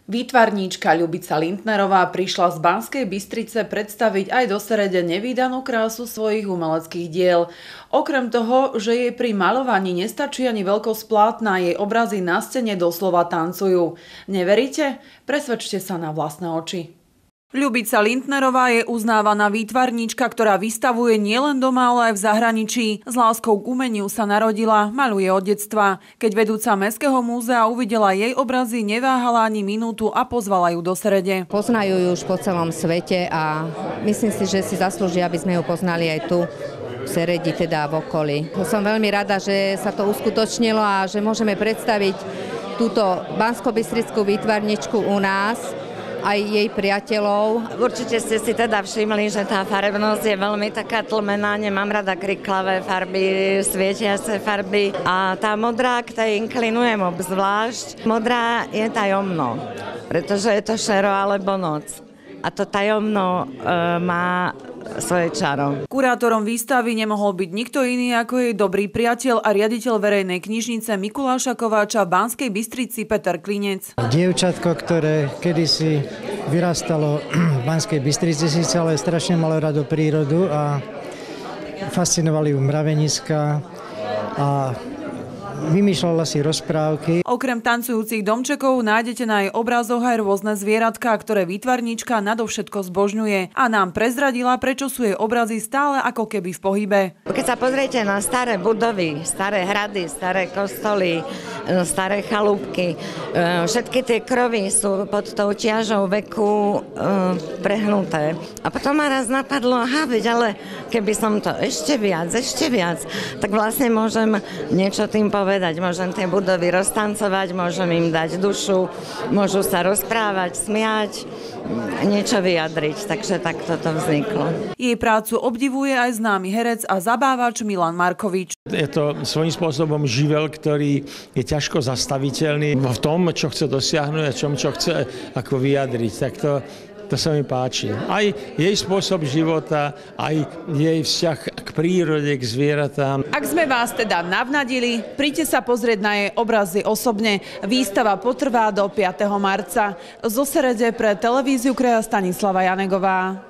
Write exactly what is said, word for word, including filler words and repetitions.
Výtvarníčka Ľubica Lindnerová prišla z Banskej Bystrice predstaviť aj do Serede nevídanú krásu svojich umeleckých diel. Okrem toho, že jej pri maľovaní nestačí ani veľkosť plátna, jej obrazy na stene doslova tancujú. Neveríte? Presvedčte sa na vlastné oči. Ľubica Lindnerová je uznávaná výtvarníčka, ktorá vystavuje nielen doma, ale aj v zahraničí. S láskou k umeniu sa narodila, maľuje od detstva. Keď vedúca Mestského múzea uvidela jej obrazy, neváhala ani minútu a pozvala ju do Serede. Poznajú ju už po celom svete a myslím si, že si zaslúži, aby sme ju poznali aj tu v Seredi, teda v okolí. Som veľmi rada, že sa to uskutočnilo a že môžeme predstaviť túto banskobystrickú výtvarničku u nás, aj jej priateľov. Určite ste si teda všimli, že tá farebnosť je veľmi taká tlmená, nemám rada kriklavé farby, svietiace farby a tá modrá, k tej inklinujem obzvlášť. Modrá je tajomno, pretože je to šero alebo noc. A to tajomno e, má svoje čaro. Kurátorom výstavy nemohol byť nikto iný ako jej dobrý priateľ a riaditeľ verejnej knižnice Mikuláša Kováča v Banskej Bystrici Peter Klinec. Dievčatko, ktoré kedysi vyrastalo v Banskej Bystrici, síce ale strašne malo rado prírodu a fascinovali ju mraveniska a vymýšľala si rozprávky. Okrem tancujúcich domčekov nájdete na jej obrazoch aj rôzne zvieratká, ktoré výtvarníčka nadovšetko zbožňuje a nám prezradila, prečo sú jej obrazy stále ako keby v pohybe. Keď sa pozriete na staré budovy, staré hrady, staré kostoly, staré chalúbky, všetky tie krovy sú pod tou čiažou veku prehnuté. A potom ma raz napadlo, aha, veď, ale keby som to ešte viac, ešte viac, tak vlastne môžem niečo tým povedať. Môžem tie budovy roztancovať, môžem im dať dušu, môžu sa rozprávať, smiať, niečo vyjadriť, takže takto to vzniklo. Jej prácu obdivuje aj známy herec a zabávač Milan Markovič. Je to svojím spôsobom živel, ktorý je ťažko zastaviteľný v tom, čo chce dosiahnuť a čom, čo chce ako vyjadriť. Tak to To sa mi páči. Aj jej spôsob života, aj jej vzťah k prírode, k zvieratám. Ak sme vás teda navnadili, príďte sa pozrieť na jej obrazy osobne. Výstava potrvá do piateho marca. Zo Serede pre televíziu kraja Stanislava Janegová.